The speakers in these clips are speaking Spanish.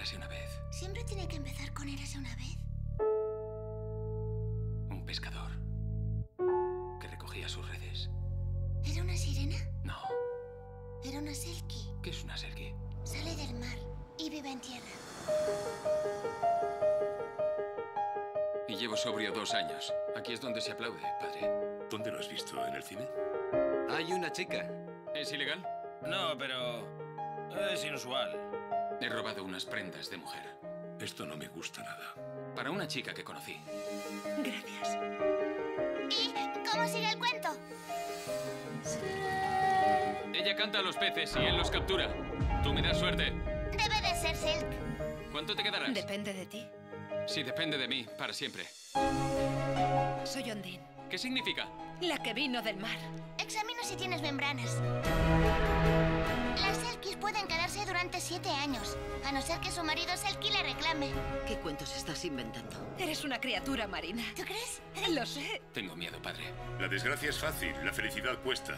Érase una vez. ¿Siempre tiene que empezar con érase una vez? Un pescador que recogía sus redes. ¿Era una sirena? No. Era una selkie. ¿Qué es una selkie? Sale del mar y vive en tierra. Y llevo sobrio 2 años. Aquí es donde se aplaude, padre. ¿Dónde lo has visto? ¿En el cine? Hay una chica. ¿Es ilegal? No, pero es inusual. He robado unas prendas de mujer. Esto no me gusta nada. Para una chica que conocí. Gracias. ¿Y cómo sigue el cuento? Ella canta a los peces y él los captura. Tú me das suerte. Debe de ser Silk. ¿Cuánto te quedarás? Depende de ti. Sí, depende de mí, para siempre. Soy Ondine, ¿Qué significa? la que vino del mar. Examina si tienes membranas. Las selkies pueden quedarse durante 7 años, a no ser que su marido selkie le reclame. ¿Qué cuentos estás inventando? Eres una criatura marina. ¿Tú crees? Lo sé. Tengo miedo, padre. La desgracia es fácil, la felicidad cuesta.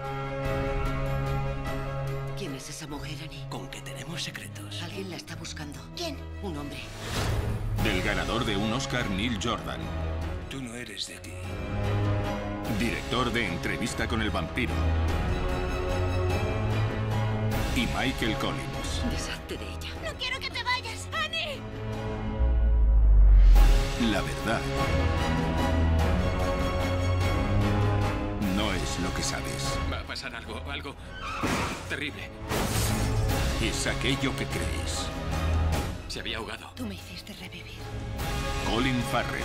¿Quién es esa mujer, Annie? Con que tenemos secretos. Alguien la está buscando. ¿Quién? Un hombre. Del ganador de un Oscar, Neil Jordan. Tú no eres de aquí. Director de Entrevista con el vampiro. Y Michael Collins. Deshazte de ella. No quiero que te vayas. ¡Annie! La verdad no es lo que sabes. Va a pasar algo terrible. Es aquello que crees. Se había ahogado. Tú me hiciste revivir. Colin Farrell.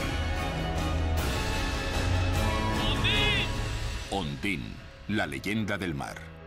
Ondine, la leyenda del mar.